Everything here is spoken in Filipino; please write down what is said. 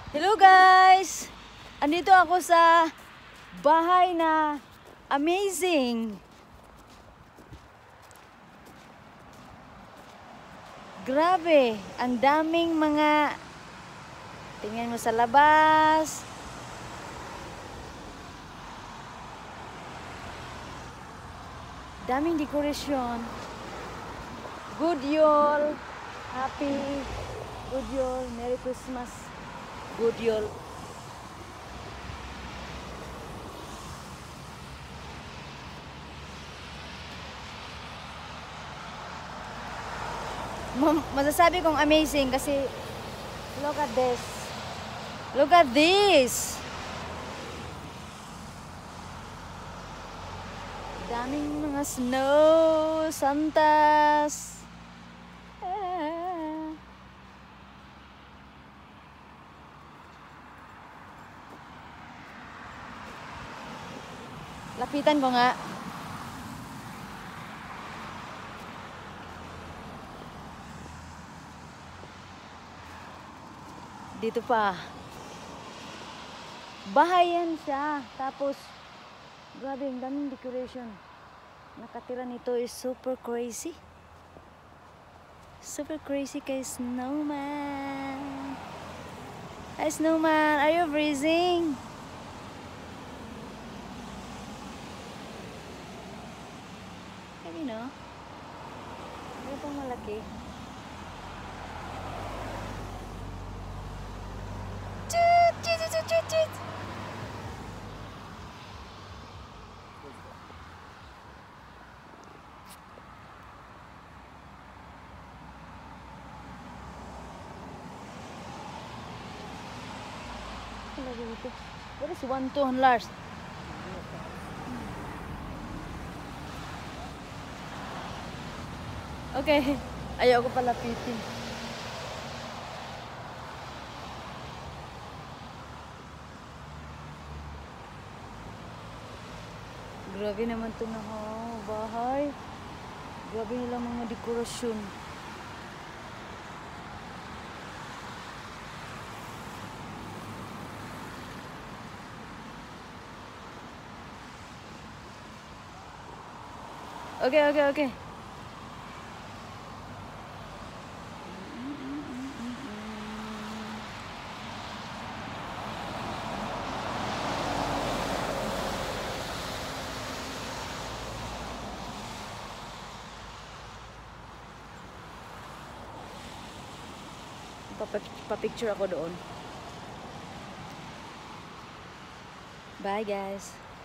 Hello guys! Andito ako sa bahay na amazing. Grabe, ang daming mga tingnan mo sa labas. Daming dekorasyon. Good Yule, Happy Good Yule, Merry Christmas. Good Yule. Masasabi kong amazing kasi look at this. Look at this. Daming mga snow, Santas. Lapitan ko nga. Dito pa. Bahayan siya. Tapos, grabe, ang daming decoration. Nakatira nito is super crazy. Super crazy kay Snowman. Hi Snowman, are you freezing? You know? Ano pang malaki? Chut! Chut! Chut! Chut! Chut! What is $1-2? Okay, ayaw ko palapitin. Grabe naman ito na bahay. Grabe nilang mga dekorasyon. Okay. Pa-picture ako doon. Bye guys.